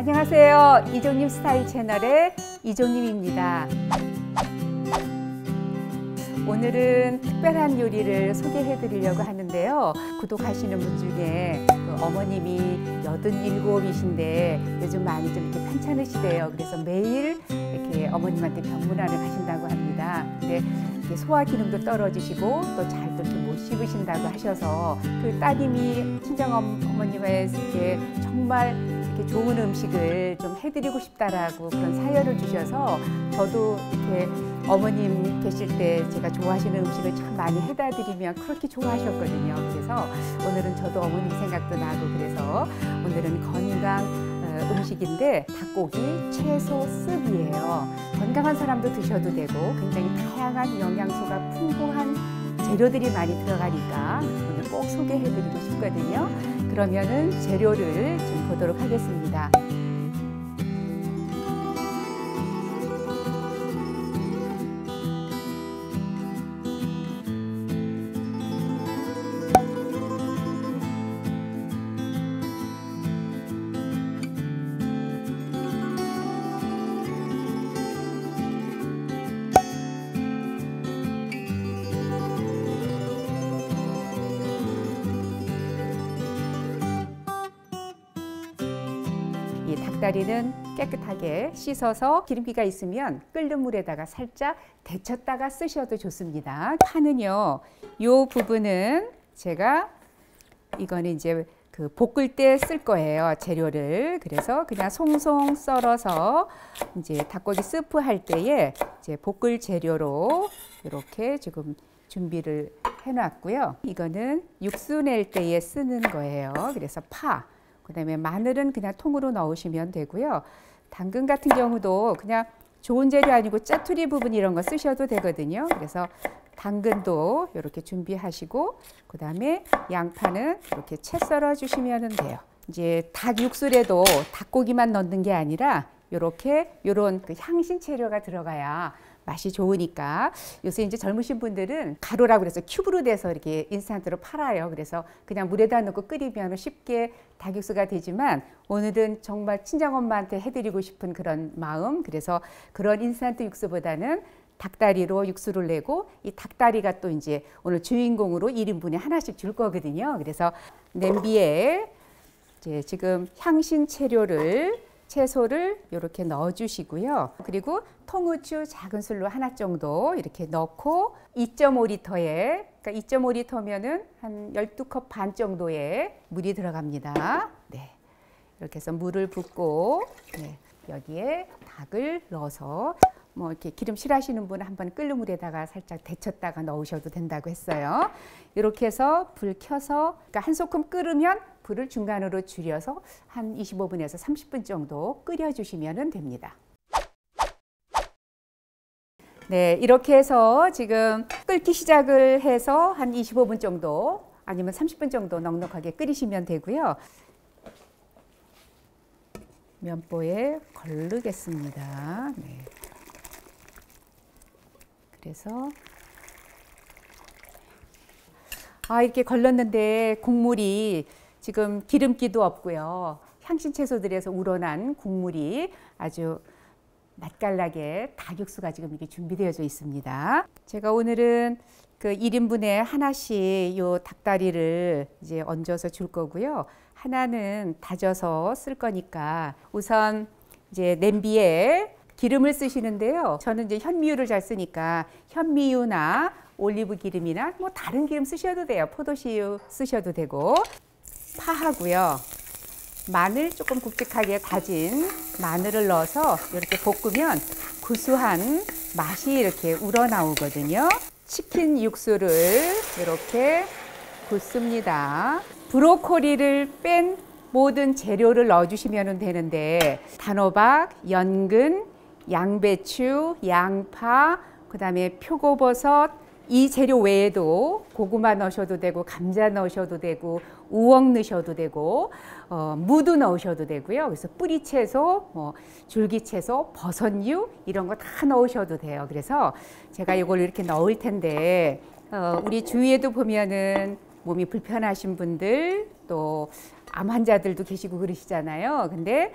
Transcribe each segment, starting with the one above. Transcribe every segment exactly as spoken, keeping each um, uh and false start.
안녕하세요. 이종님 스타일 채널의 이종님입니다. 오늘은 특별한 요리를 소개해 드리려고 하는데요. 구독하시는 분 중에 그 어머님이 여든일곱이신데 요즘 많이 좀 이렇게 편찮으시대요. 그래서 매일 이렇게 어머님한테 병문안을 가신다고 합니다. 근데 이렇게 소화 기능도 떨어지시고 또 잘도 이렇게 못 씹으신다고 하셔서 그 따님이 친정 어머님에게 정말 이렇게 좋은 음식을 좀 해드리고 싶다라고 그런 사연을 주셔서 저도 이렇게 어머님 계실 때 제가 좋아하시는 음식을 참 많이 해다 드리면 그렇게 좋아하셨거든요. 그래서 오늘은 저도 어머님 생각도 나고 그래서 오늘은 건강 음식인데 닭고기 채소 스프예요. 건강한 사람도 드셔도 되고 굉장히 다양한 영양소가 풍부한 재료들이 많이 들어가니까 오늘 꼭 소개해드리고 싶거든요. 그러면은 재료를 좀 보도록 하겠습니다. 이 닭다리는 깨끗하게 씻어서 기름기가 있으면 끓는 물에다가 살짝 데쳤다가 쓰셔도 좋습니다. 파는요, 요 부분은 제가 이거는 이제 그 볶을 때 쓸 거예요, 재료를. 그래서 그냥 송송 썰어서 이제 닭고기 스프 할 때에 이제 볶을 재료로 이렇게 지금 준비를 해놨고요. 이거는 육수 낼 때에 쓰는 거예요. 그래서 파. 그 다음에 마늘은 그냥 통으로 넣으시면 되고요. 당근 같은 경우도 그냥 좋은 재료 아니고 짜투리 부분 이런 거 쓰셔도 되거든요. 그래서 당근도 이렇게 준비하시고 그 다음에 양파는 이렇게 채 썰어 주시면 돼요. 이제 닭 육수에도 닭고기만 넣는 게 아니라 이렇게 이런 그 향신 재료가 들어가야 맛이 좋으니까 요새 이제 젊으신 분들은 가루라고 그래서 큐브로 돼서 이렇게 인스턴트로 팔아요. 그래서 그냥 물에다 넣고 끓이면 쉽게 닭육수가 되지만 오늘은 정말 친정엄마한테 해드리고 싶은 그런 마음, 그래서 그런 인스턴트 육수보다는 닭다리로 육수를 내고 이 닭다리가 또 이제 오늘 주인공으로 일 인분에 하나씩 줄 거거든요. 그래서 냄비에 이제 지금 향신 채료를 채소를 이렇게 넣어주시고요. 그리고 통후추 작은 술로 하나 정도 이렇게 넣고 이 점 오 리터에, 그러니까 이 점 오 리터면은 한 열두 컵 반 정도의 물이 들어갑니다. 네, 이렇게 해서 물을 붓고 네, 여기에 닭을 넣어서 뭐 이렇게 기름 싫어하시는 분은 한번 끓는 물에다가 살짝 데쳤다가 넣으셔도 된다고 했어요. 이렇게 해서 불 켜서 그러니까 한 소끔 끓으면 불을 중간으로 줄여서 한 이십오 분에서 삼십 분 정도 끓여주시면 됩니다. 네, 이렇게 해서 지금 끓기 시작을 해서 한 이십오 분 정도 아니면 삼십 분 정도 넉넉하게 끓이시면 되고요. 면보에 걸르겠습니다. 네. 그래서 아 이렇게 걸렀는데 국물이 지금 기름기도 없고요. 향신 채소들에서 우러난 국물이 아주 맛깔나게 닭육수가 지금 이렇게 준비되어져 있습니다. 제가 오늘은 그 일 인분에 하나씩 요 닭다리를 이제 얹어서 줄 거고요. 하나는 다져서 쓸 거니까 우선 이제 냄비에 기름을 쓰시는데요. 저는 이제 현미유를 잘 쓰니까 현미유나 올리브 기름이나 뭐 다른 기름 쓰셔도 돼요. 포도씨유 쓰셔도 되고 파하고요. 마늘 조금 굵직하게 다진 마늘을 넣어서 이렇게 볶으면 구수한 맛이 이렇게 우러나오거든요. 치킨 육수를 이렇게 붓습니다. 브로콜리를 뺀 모든 재료를 넣어주시면 되는데 단호박, 연근, 양배추, 양파, 그 다음에 표고버섯, 이 재료 외에도 고구마 넣으셔도 되고 감자 넣으셔도 되고 우엉 넣으셔도 되고 어, 무도 넣으셔도 되고요. 그래서 뿌리채소, 뭐 줄기채소, 버섯류 이런 거 다 넣으셔도 돼요. 그래서 제가 이걸 이렇게 넣을 텐데 어, 우리 주위에도 보면은 몸이 불편하신 분들 또 암 환자들도 계시고 그러시잖아요. 근데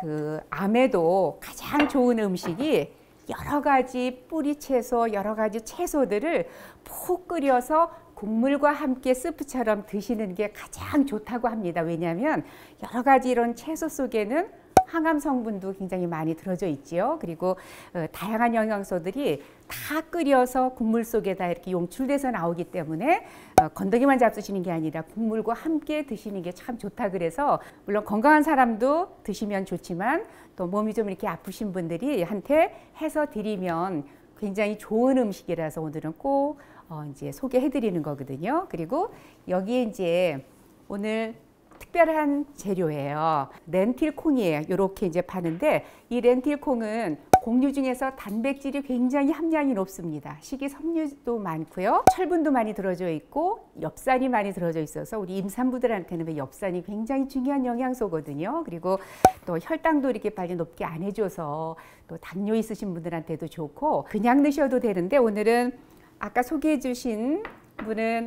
그 암에도 가장 좋은 음식이 여러 가지 뿌리 채소, 여러 가지 채소들을 푹 끓여서 국물과 함께 스프처럼 드시는 게 가장 좋다고 합니다. 왜냐하면 여러 가지 이런 채소 속에는 항암 성분도 굉장히 많이 들어져 있지요. 그리고 어, 다양한 영양소들이 다 끓여서 국물 속에다 이렇게 용출돼서 나오기 때문에 어, 건더기만 잡수시는 게 아니라 국물과 함께 드시는 게 참 좋다 그래서 물론 건강한 사람도 드시면 좋지만 또 몸이 좀 이렇게 아프신 분들이 한테 해서 드리면 굉장히 좋은 음식이라서 오늘은 꼭 어, 이제 소개해 드리는 거거든요. 그리고 여기에 이제 오늘 특별한 재료예요. 렌틸콩이에요. 이렇게 이제 파는데 이 렌틸콩은 곡류 중에서 단백질이 굉장히 함량이 높습니다. 식이섬유도 많고요. 철분도 많이 들어져 있고 엽산이 많이 들어져 있어서 우리 임산부들한테는 엽산이 굉장히 중요한 영양소거든요. 그리고 또 혈당도 이렇게 빨리 높게 안 해줘서 또 당뇨 있으신 분들한테도 좋고 그냥 드셔도 되는데 오늘은 아까 소개해 주신 분은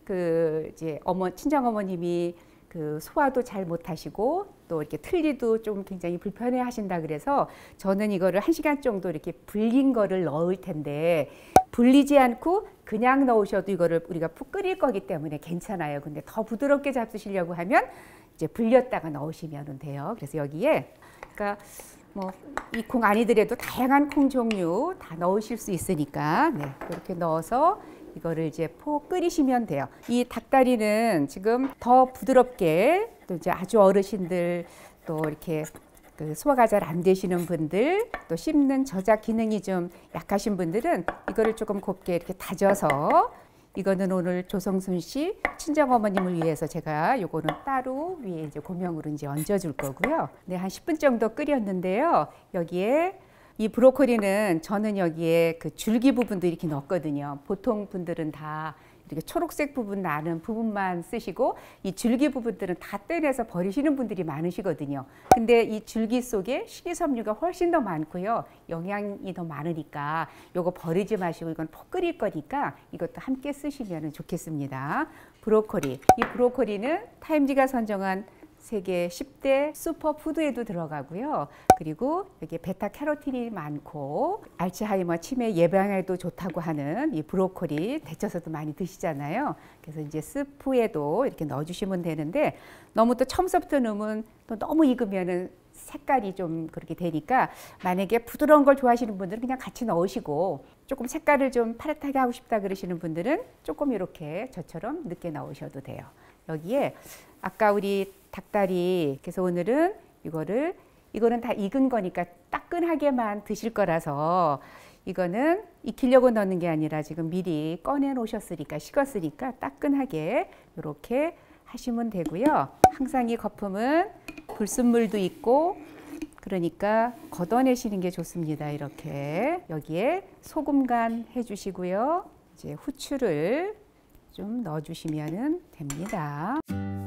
그 이제 어머 친정 어머님이 그 소화도 잘 못하시고 또 이렇게 틀니도 좀 굉장히 불편해 하신다 그래서 저는 이거를 한 시간 정도 이렇게 불린 거를 넣을 텐데 불리지 않고 그냥 넣으셔도 이거를 우리가 푹 끓일 거기 때문에 괜찮아요. 근데 더 부드럽게 잡수시려고 하면 이제 불렸다가 넣으시면 돼요. 그래서 여기에 그러니까 뭐 이 콩 아니더라도 다양한 콩 종류 다 넣으실 수 있으니까 네, 이렇게 넣어서 이거를 이제 푹 끓이시면 돼요. 이 닭다리는 지금 더 부드럽게 또 이제 아주 어르신들 또 이렇게 그 소화가 잘 안 되시는 분들 또 씹는 저작 기능이 좀 약하신 분들은 이거를 조금 곱게 이렇게 다져서 이거는 오늘 조성순 씨 친정 어머님을 위해서 제가 요거는 따로 위에 이제 고명으로 이제 얹어줄 거고요. 네, 한 십 분 정도 끓였는데요. 여기에 이 브로콜리는 저는 여기에 그 줄기 부분도 이렇게 넣었거든요. 보통 분들은 다 이렇게 초록색 부분 나는 부분만 쓰시고 이 줄기 부분들은 다 떼내서 버리시는 분들이 많으시거든요. 근데 이 줄기 속에 식이섬유가 훨씬 더 많고요. 영양이 더 많으니까 요거 버리지 마시고 이건 푹 끓일 거니까 이것도 함께 쓰시면 좋겠습니다. 브로콜리. 이 브로콜리는 타임지가 선정한 세계 십 대 슈퍼푸드에도 들어가고요. 그리고 여기 베타캐로틴이 많고 알츠하이머 치매 예방에도 좋다고 하는 이 브로콜리 데쳐서도 많이 드시잖아요. 그래서 이제 스프에도 이렇게 넣어주시면 되는데 너무 또 처음부터 넣으면 또 너무 익으면은 색깔이 좀 그렇게 되니까 만약에 부드러운 걸 좋아하시는 분들은 그냥 같이 넣으시고 조금 색깔을 좀 파릇하게 하고 싶다 그러시는 분들은 조금 이렇게 저처럼 늦게 넣으셔도 돼요. 여기에 아까 우리 닭다리 그래서 오늘은 이거를 이거는 다 익은 거니까 따끈하게만 드실 거라서 이거는 익히려고 넣는 게 아니라 지금 미리 꺼내 놓으셨으니까 식었으니까 따끈하게 이렇게 하시면 되고요. 항상 이 거품은 불순물도 있고 그러니까 걷어내시는 게 좋습니다. 이렇게 여기에 소금 간 해주시고요. 이제 후추를 좀 넣어주시면 됩니다.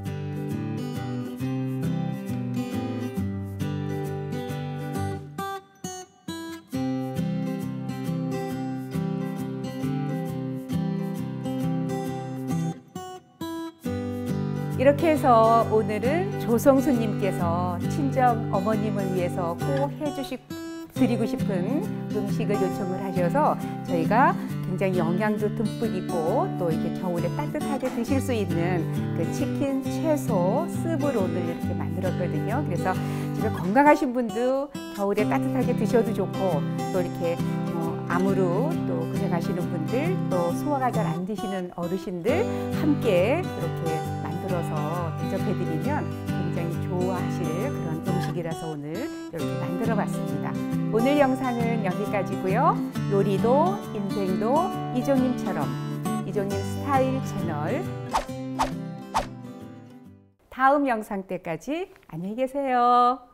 이렇게 해서 오늘은 조성수님께서 친정 어머님을 위해서 꼭 해주시 드리고 싶은 음식을 요청을 하셔서 저희가 굉장히 영양도 듬뿍 있고 또 이렇게 겨울에 따뜻하게 드실 수 있는 그 치킨 채소 스프를 오늘 이렇게 만들었거든요. 그래서 집에 건강하신 분도 겨울에 따뜻하게 드셔도 좋고 또 이렇게 뭐 암으로 또 고생하시는 분들 또 소화가 잘 안 되시는 어르신들 함께 이렇게 만들어서 대접해드리면 굉장히 좋아하실 그런 음식이라서 오늘 이렇게 만들어 봤습니다. 오늘 영상은 여기까지고요. 요리도 인생도 이종님처럼 이종님 스타일 채널 다음 영상 때까지 안녕히 계세요.